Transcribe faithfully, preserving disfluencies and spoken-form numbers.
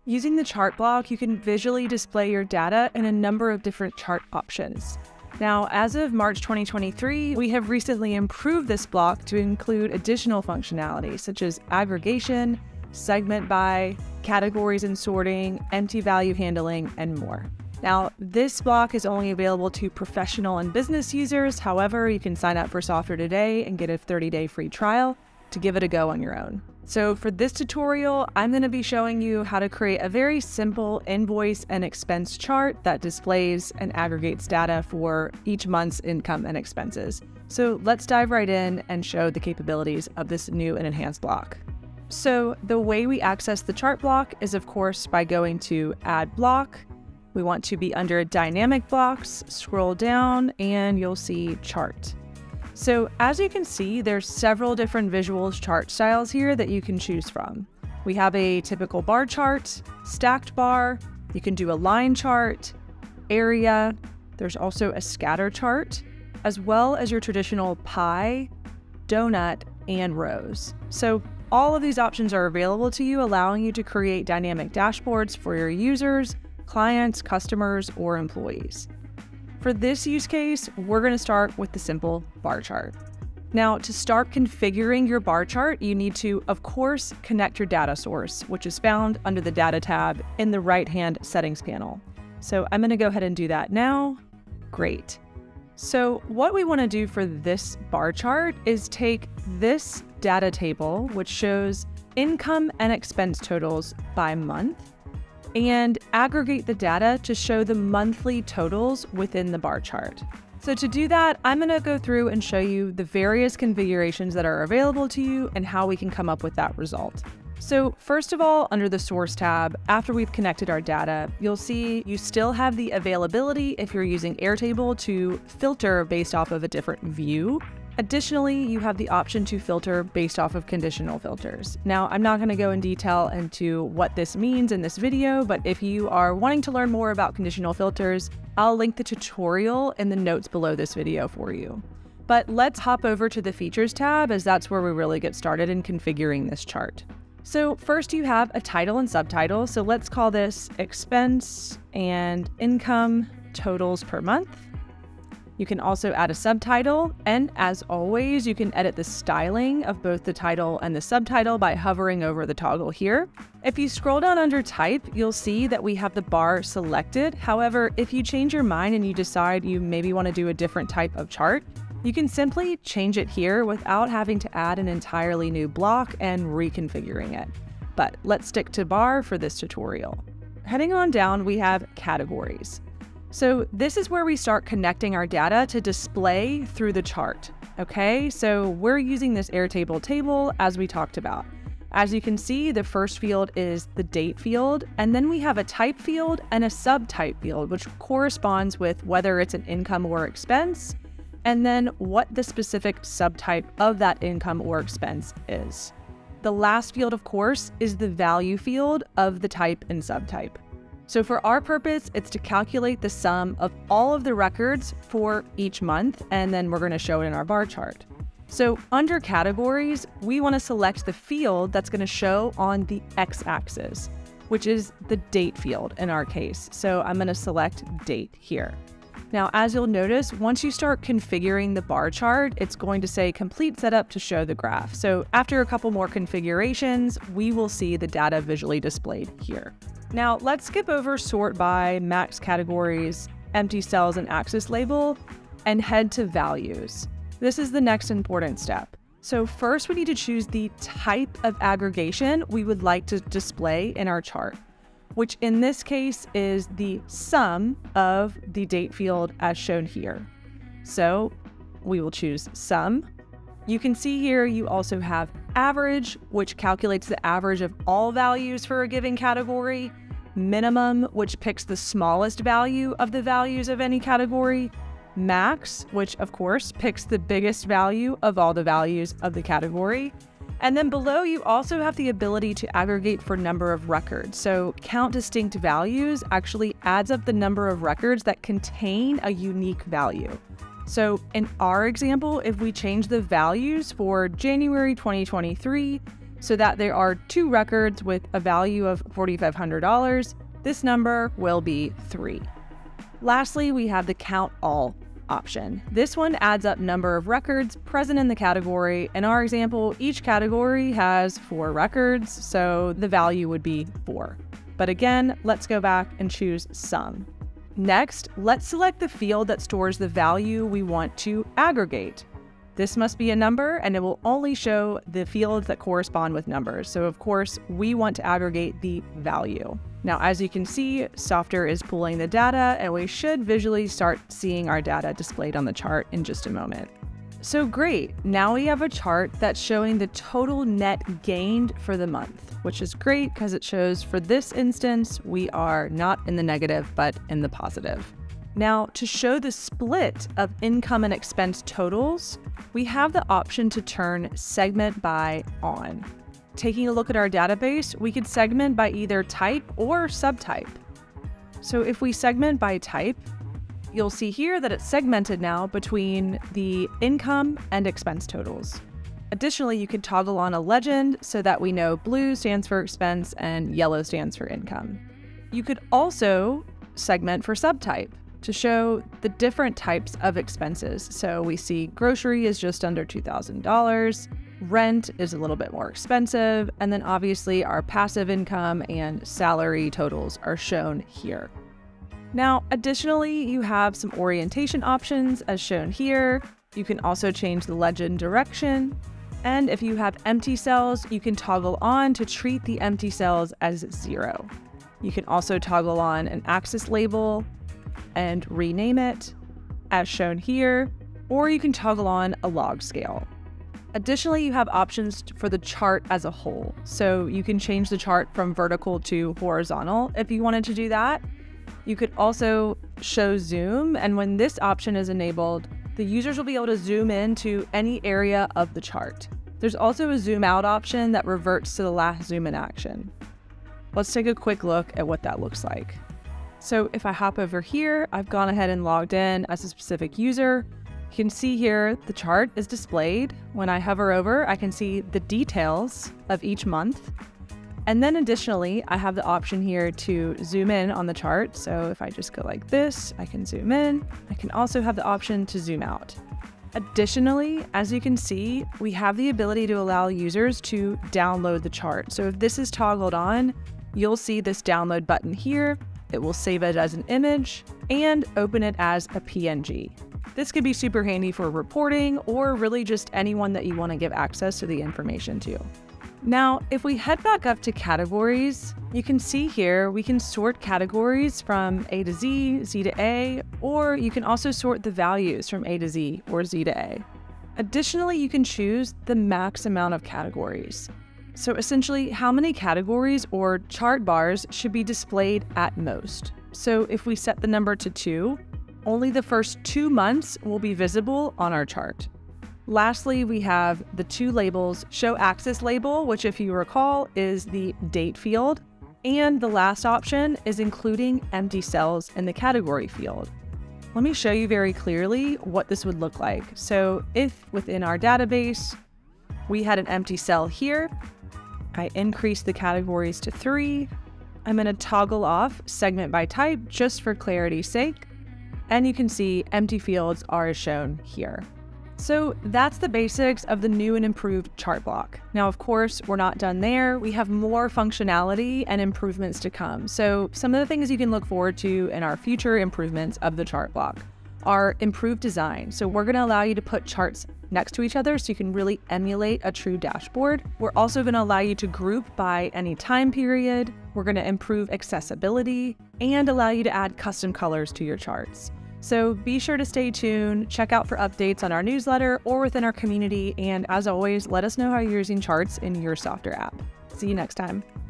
Using the chart block, you can visually display your data in a number of different chart options. Now, as of March twenty twenty-three, we have recently improved this block to include additional functionality such as aggregation, segment by, categories and sorting, empty value handling, and more. Now, this block is only available to professional and business users. However, you can sign up for Softr today and get a thirty day free trial to give it a go on your own. So for this tutorial, I'm going to be showing you how to create a very simple invoice and expense chart that displays and aggregates data for each month's income and expenses. So let's dive right in and show the capabilities of this new and enhanced block. So the way we access the chart block is, of course, by going to Add Block. We want to be under Dynamic Blocks, scroll down, and you'll see Chart. So as you can see, there's several different visual chart styles here that you can choose from. We have a typical bar chart, stacked bar, you can do a line chart, area, there's also a scatter chart, as well as your traditional pie, donut, and rows. So all of these options are available to you, allowing you to create dynamic dashboards for your users, clients, customers, or employees. For this use case, we're going to start with the simple bar chart. Now, to start configuring your bar chart, you need to, of course, connect your data source, which is found under the Data tab in the right-hand settings panel. So I'm going to go ahead and do that now. Great. So what we want to do for this bar chart is take this data table, which shows income and expense totals by month, and aggregate the data to show the monthly totals within the bar chart. So to do that, I'm going to go through and show you the various configurations that are available to you and how we can come up with that result. So first of all, under the Source tab, after we've connected our data, you'll see you still have the availability if you're using Airtable to filter based off of a different view. Additionally, you have the option to filter based off of conditional filters. Now, I'm not going to go in detail into what this means in this video, but if you are wanting to learn more about conditional filters, I'll link the tutorial in the notes below this video for you. But let's hop over to the Features tab, as that's where we really get started in configuring this chart. So first you have a title and subtitle. So let's call this Expense and Income Totals per Month. You can also add a subtitle, and as always, you can edit the styling of both the title and the subtitle by hovering over the toggle here. If you scroll down under type, you'll see that we have the bar selected. However, if you change your mind and you decide you maybe want to do a different type of chart, you can simply change it here without having to add an entirely new block and reconfiguring it. But let's stick to bar for this tutorial. Heading on down, we have categories. So this is where we start connecting our data to display through the chart. Okay, so we're using this Airtable table as we talked about. As you can see, the first field is the date field, and then we have a type field and a subtype field, which corresponds with whether it's an income or expense, and then what the specific subtype of that income or expense is. The last field, of course, is the value field of the type and subtype. So for our purpose, it's to calculate the sum of all of the records for each month, and then we're going to show it in our bar chart. So under categories, we want to select the field that's going to show on the x-axis, which is the date field in our case. So I'm going to select date here. Now, as you'll notice, once you start configuring the bar chart, it's going to say complete setup to show the graph. So after a couple more configurations, we will see the data visually displayed here. Now let's skip over sort by, max categories, empty cells, and axis label, and head to values. This is the next important step. So first we need to choose the type of aggregation we would like to display in our chart, which in this case is the sum of the date field as shown here. So we will choose sum. You can see here you also have average, which calculates the average of all values for a given category, minimum, which picks the smallest value of the values of any category, max, which of course picks the biggest value of all the values of the category. And then below you also have the ability to aggregate for number of records. So count distinct values actually adds up the number of records that contain a unique value. So in our example, if we change the values for January twenty twenty-three so that there are two records with a value of four thousand five hundred dollars, this number will be three. Lastly, we have the count all option. This one adds up number of records present in the category. In our example, each category has four records, so the value would be four. But again, let's go back and choose sum. Next, let's select the field that stores the value we want to aggregate. This must be a number, and it will only show the fields that correspond with numbers. So of course, we want to aggregate the value. Now, as you can see, Softr is pulling the data, and we should visually start seeing our data displayed on the chart in just a moment. So great, now we have a chart that's showing the total net gained for the month, which is great because it shows for this instance, we are not in the negative, but in the positive. Now, to show the split of income and expense totals, we have the option to turn segment by on. Taking a look at our database, we could segment by either type or subtype. So if we segment by type, you'll see here that it's segmented now between the income and expense totals. Additionally, you could toggle on a legend so that we know blue stands for expense and yellow stands for income. You could also segment for subtype to show the different types of expenses. So we see grocery is just under two thousand dollars, rent is a little bit more expensive, and then obviously our passive income and salary totals are shown here. Now, additionally, you have some orientation options as shown here. You can also change the legend direction. And if you have empty cells, you can toggle on to treat the empty cells as zero. You can also toggle on an axis label and rename it as shown here, or you can toggle on a log scale. Additionally, you have options for the chart as a whole. So you can change the chart from vertical to horizontal if you wanted to do that. You could also show zoom, and when this option is enabled, the users will be able to zoom in to any area of the chart. There's also a zoom out option that reverts to the last zoom in action. Let's take a quick look at what that looks like. So if I hop over here, I've gone ahead and logged in as a specific user. You can see here the chart is displayed. When I hover over, I can see the details of each month. And then additionally, I have the option here to zoom in on the chart. So if I just go like this, I can zoom in. I can also have the option to zoom out. Additionally, as you can see, we have the ability to allow users to download the chart. So if this is toggled on, you'll see this download button here. It will save it as an image and open it as a P N G. This could be super handy for reporting or really just anyone that you want to give access to the information to. Now, if we head back up to categories, you can see here we can sort categories from A to Z, Z to A, or you can also sort the values from A to Z or Z to A. Additionally, you can choose the max amount of categories. So essentially, how many categories or chart bars should be displayed at most. So if we set the number to two, only the first two months will be visible on our chart. Lastly, we have the two labels, show axis label, which if you recall is the date field, and the last option is including empty cells in the category field. Let me show you very clearly what this would look like. So if within our database, we had an empty cell here, I increase the categories to three. I'm going to toggle off segment by type just for clarity's sake. And you can see empty fields are shown here. So that's the basics of the new and improved chart block. Now, of course, we're not done there. We have more functionality and improvements to come. So some of the things you can look forward to in our future improvements of the chart block are improved design. So we're going to allow you to put charts next to each other so you can really emulate a true dashboard. We're also going to allow you to group by any time period. We're going to improve accessibility and allow you to add custom colors to your charts. So be sure to stay tuned, check out for updates on our newsletter or within our community, and as always, let us know how you're using charts in your Softr app. See you next time.